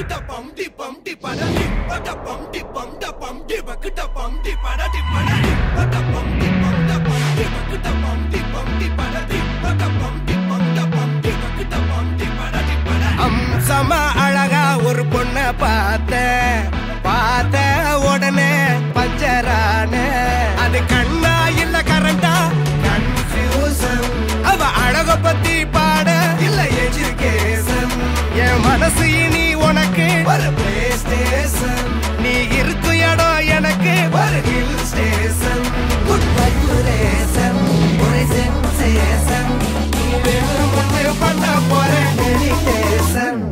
அம்சமா அழகா ஒரு பொண்ண பார்த்த உடனே பஞ்சரான அது கண்ணா இல்ல கரண்டா கன்ஃபியூசன் அவ அழக பத்தி பாட இல்ல எஜுகேஷன் என் மனசு இனி உனக்கு ஒரு பிளே ஸ்டேஷன் நீ இருக்கும் இடம் எனக்கு ஒரு ஹில் ஸ்டேஷன் குட் வைப்ரேஷன் ஒரு சென்சேஷன் நீ வேணும் பண்ண போற மெடிடேஷன்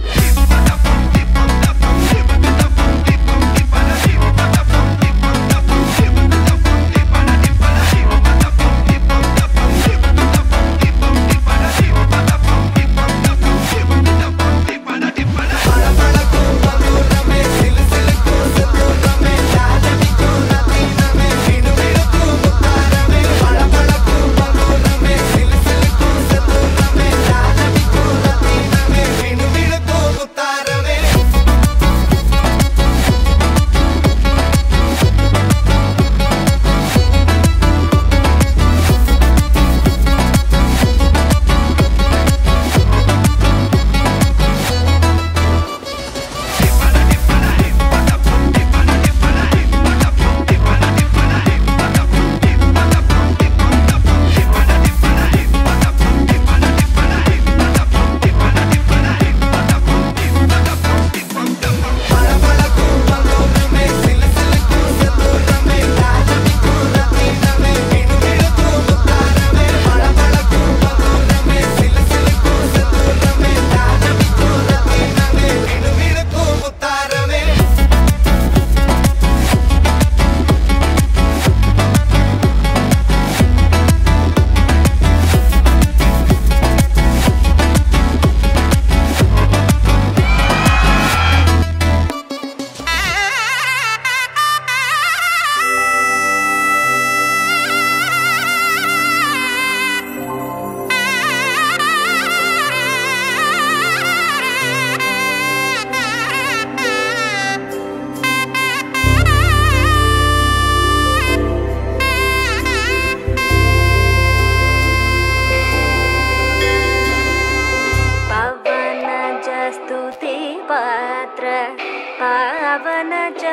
पावन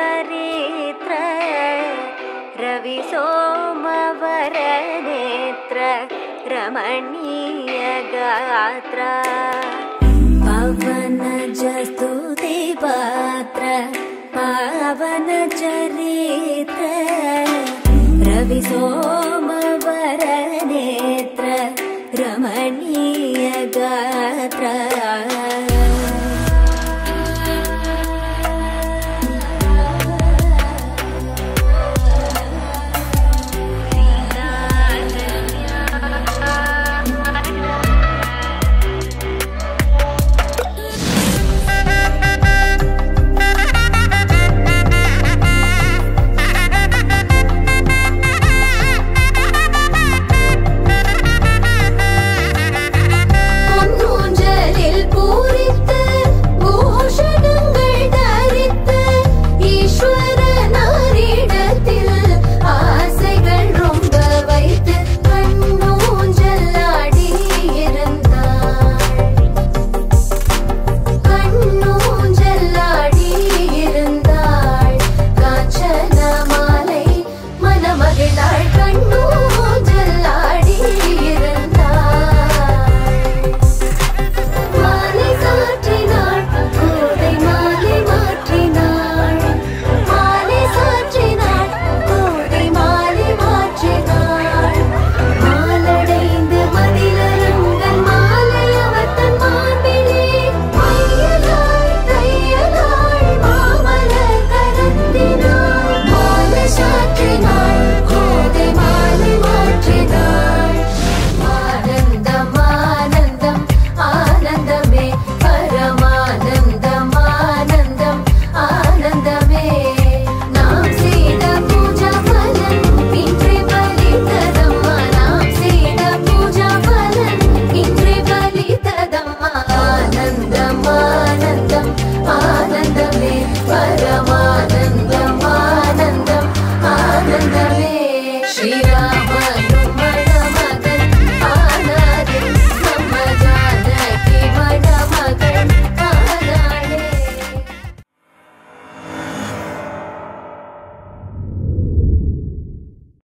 चरित्र रवि सोमवर नेत्र रमणीय गात्र पवन स्तुति पात्र पावन चरित्र रवि सोमवर नेत्र रमणीय गात्र பூஞ்சலில் Shiva